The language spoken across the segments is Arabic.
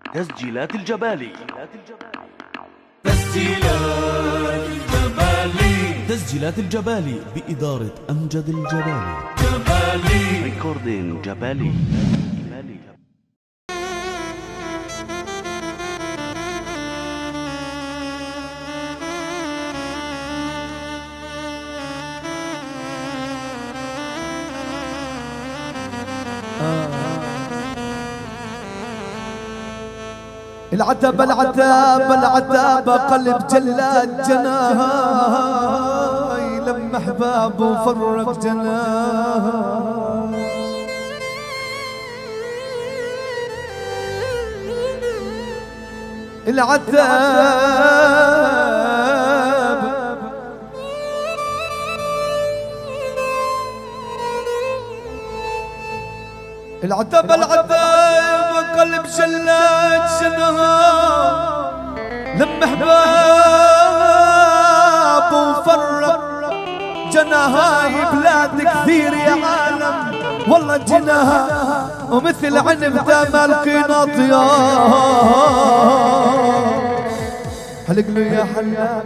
تسجيلات الجبالي. تسجيلات الجبالي بإدارة أمجد الجبالي. ريكوردين جبالي. العتب العتاب العتاب قلب جلاد جناهاي لما احباب وفرق جناهاي. العتب العتب قلب جلاد جناهاي لما احباب وفرق جناهاي. بلاد كثير يا عالم والله جناها ومثل عنب دام القناطيا. حلق له يا حلاق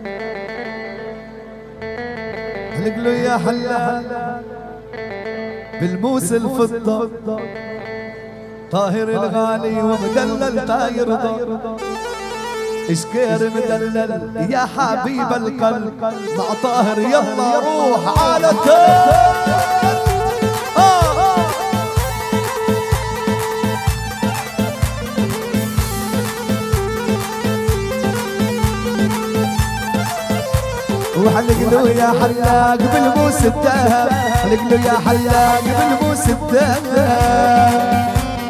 حلق له يا حلاق بالموس الفضة طاهر الغالي ومدلل طاير ضر. اشكير مدلل يا حبيب القلب مع طاهر يلا روح على وحلق له يا حلاق بالموس الذهب. حلق له يا حلاق بالموس الذهب.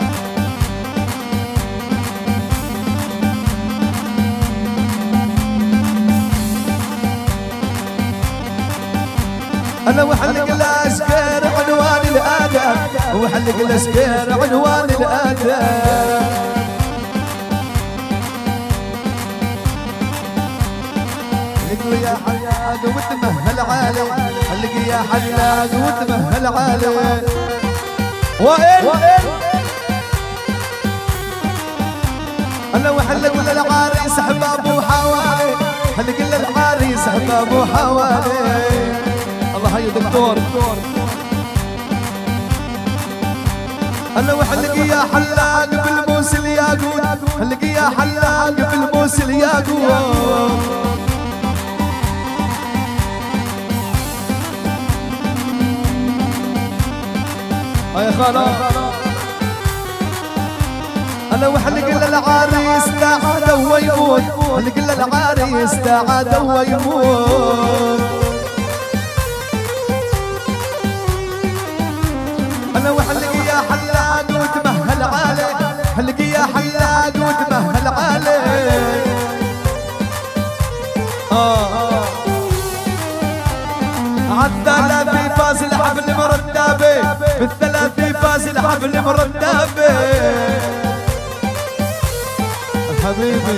انا وحلق الاشكير عنوان الادب وحلق الاشكير عنوان الادب. حلق له يا حلاق وتمهل عالي. حلق يا حلاق وتمهل عالي. وين انا وحلق للعريس احباب وحوالي. حلق للعريس احباب وحوالي. الله هيا دكتور. انا وحلق يا حلاق بالموس الياقوت. حلق يا حلاق بالموس الياقوت. يا خاله انا وحلق للعريس تعاد ويموت. حلق للعريس تعاد ويموت. انا وحلق يا حلاق وتمهل عالي. حلق يا حلاق وتمهل عالي. عالثلاثي فاز الحفل مرتبه. بالثلاثي فاز الحفل مرتبه. حبيبي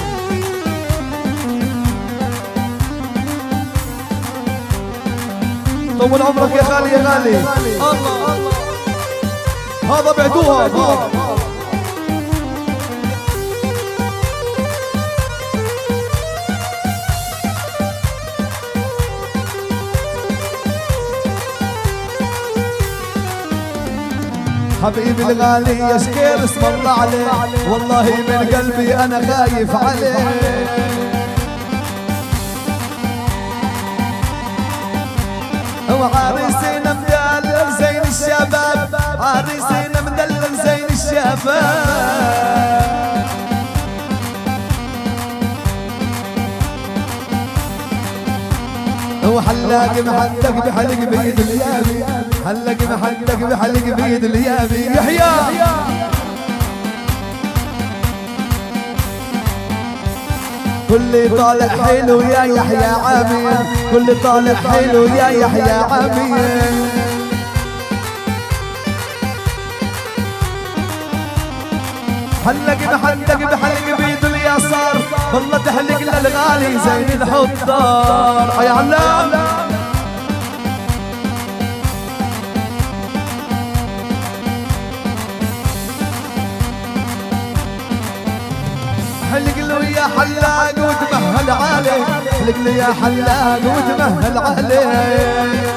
طول عمرك يا غالي يا غالي. الله هذا بعدوها. حبيبي الغالي يا شكير اسم الله عليه والله من قلبي انا خايف عليه. وعريسنا مدلل زين الشباب. عريسنا مدلل زين الشباب. وحلاق محدق بحلق بيد اليابي. حلق محدق بحلق بيد اليابي. يحيى كل طالع حلو يا يحيى عمير. كل طالع حلو يا يحيى عمير. حلق محدق بحلق بيد اليسار. والله تحلق للغالي زين الحضار. يا علام حلق له يا حلاق وتمهل عليه، حلق له يا حلاق وتمهل عليه.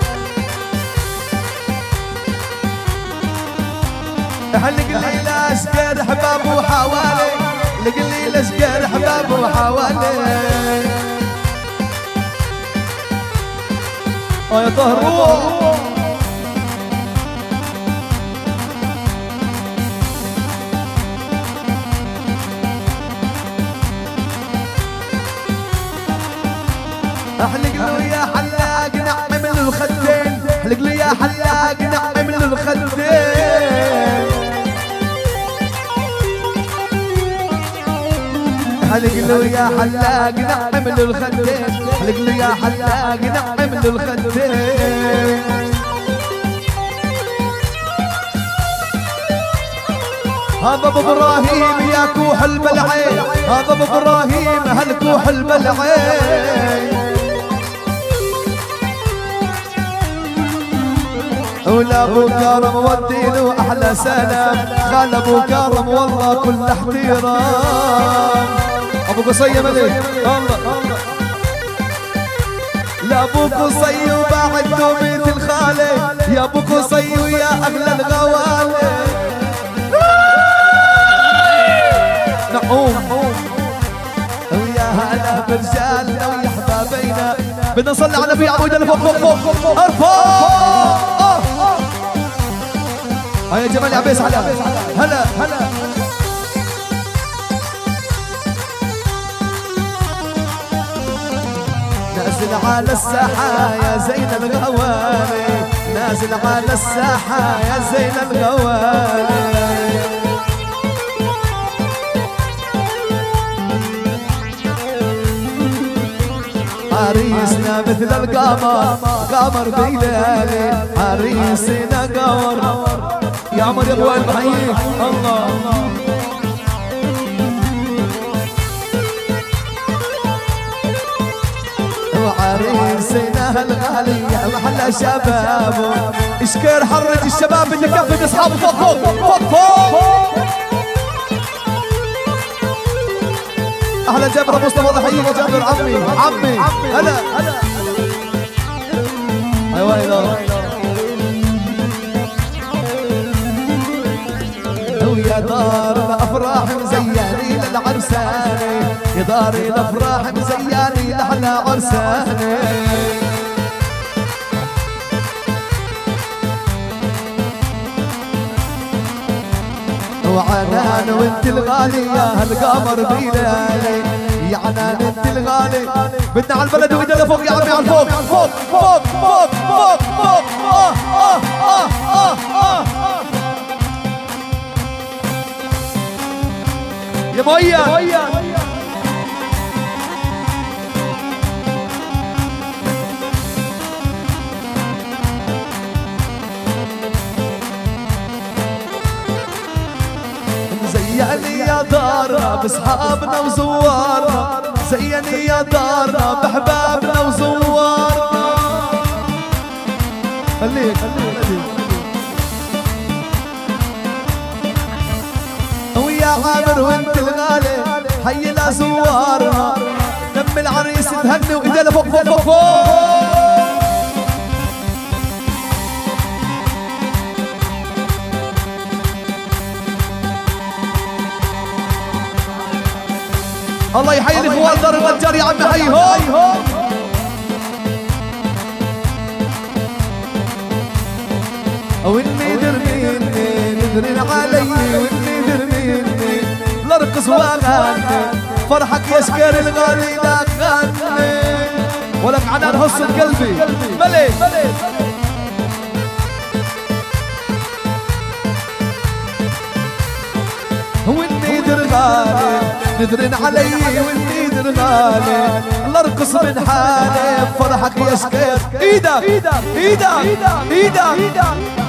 حلق لي الاشقر احبابه حوالي، حلق لي الاشقر احبابه حوالي. يا طهروح احلق له يا حلاق نعم الخدين، احلق له يا حلاق نعم الخدين. احلق له يا حلاق نعم الخدين، احلق له يا حلاق نعم الخدين. هذا ابو ابراهيم يا كوح البلعين، هذا ابو ابراهيم هالكوح البلعين. ولا ابو كرم وديله احلى سلام، خال ابو كرم والله كل احترام. ابو قصي ملك الله، لا ابو قصي وبعد دوميت الخالي، يا ابو قصي ويا اغلى الغوالي. نعوم ويا هلا برجالنا ويا حبابينا، بدنا نصلي على النبي عمود فوق فوق فوق ارفع. يا جمال يا عبيس على هلا هلا. نازل على الساحة يا زين الغوالي، نازل على الساحة يا زين الغوالي. عريسنا مثل القمر قمر بليالي، عريسنا قمر. يا عمر يا ابو المحيي الله. وعريسنا الغالي يا محل شبابه، اشكر حرج الشباب اللي كفت اصحابه فوق فوق فوق فوق. احلى جابر ابو مصطفى ضحيه جابر عمي هلا هلا. ايوه يا ويا دار الافراح مزيانين للعرساني، يا دار الافراح مزيانين لاحلى عرساني. وعنان وانت الغالي يا هالقمر بلالي، يا عنان انت الغالي. بدنا على البلد وايدنا فوق يا عمي على الفوق فوق فوق فوق فوق فوق. يا مؤيد زيني يا دارنا بصحابنا وزوارنا، زيني يا دارنا بحبابنا وزوارنا. خليك ويا عامر وانت الغالي، حي لا زوارنا. لم العريس تهني وايدينا فوق فوق فوق فوق. الله يحيي الاخوان دار النجار يا عمي حيهم. واللي درني ندرن علي، واللي درني لارقص واغني، فرحك يا شكر الغالي لا غني. ولك عنان حسن قلبي ملك واللي درغالي ندرن علي، واللي درغالي لارقص من حالي، فرحك يا شكر. ايدك ايدك ايدك.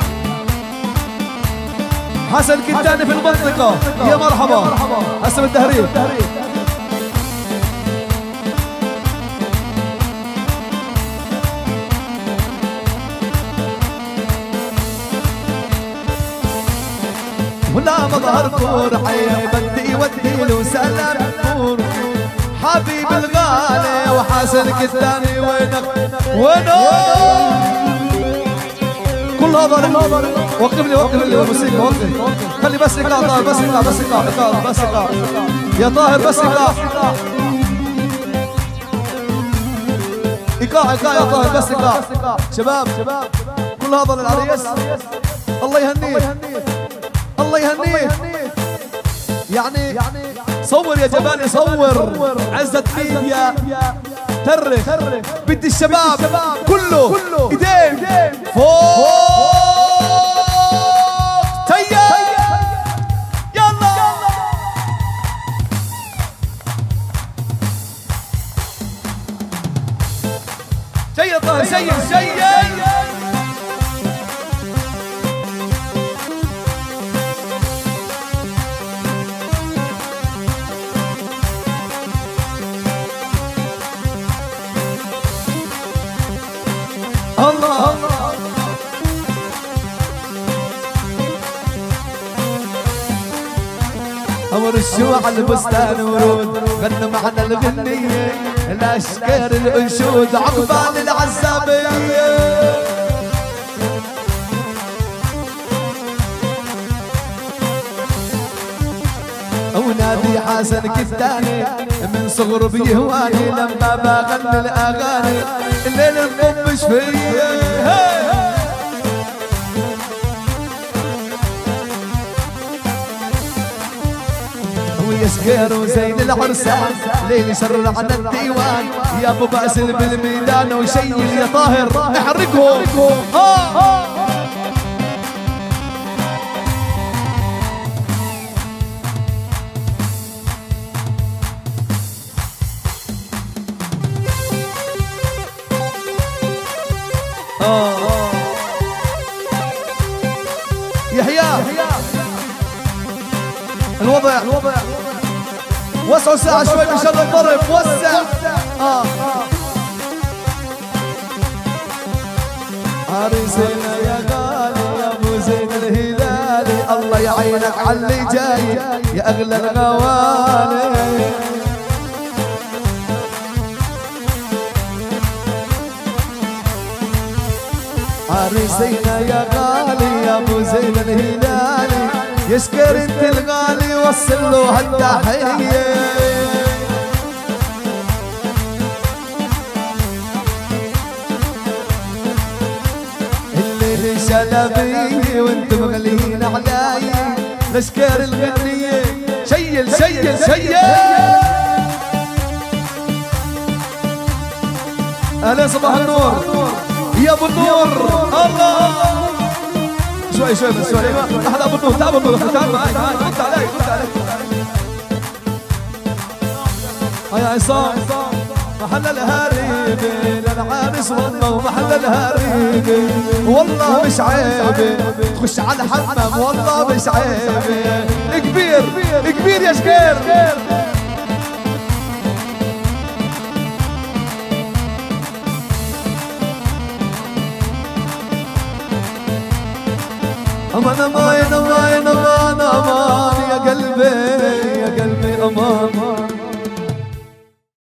حسن كتاني في المنطقة يا مرحبا. حسن التهريب ولا مظهر فرحي بدي ودي له سلام نور حبيب الغالي وحسن كتاني وينك كل هذا وقف لي الموسيقى وقف خلي بس ايقاع طاهر بس ايقاع يا طاهر بس ايقاع يا طاهر بس ايقاع شباب كل هذا للعريس الله يهنيه يعني صور يا جبالي صور عزة ميديا ترخ بدي الشباب كله ايدين فوق تيا يلا شيء طاهر شيء الله أمر الشوع على البستان ورود غنوا معنا الغنية الأشكار الأنشود عقبال العزابية ونادي حسن كتاني من صغر بيهواني لما بغني الأغاني الليل القمش فيا ويا شقير وزين العرسان ليل شر عن الديوان يا ابو باسل بالميدان وشيل يا طاهر احرقهم يحيى الوضع وسعوا ساعة شوي بشر الضرب وسع عريسنا يا غالي يا ابو زين الهلالي الله يعينك على اللي جاي يا اغلى الغوالي عريسنا يا غالي يا ابو زين الهلالي يشكر انت الغالي وصل له هالتحيه الليل شلبي وانتم غاليين علي لشكر الغنيه شيل اهلا صباح النور يا ابو النور الله شوي بس شوي لحظة ابو النور تعال ابو النور تعال رد علي يا عصام محل الهريبي للعانس والله ومحل الهريبي والله مش عيبي تخش على الحمام والله مش عيبي كبير يا شقير أمان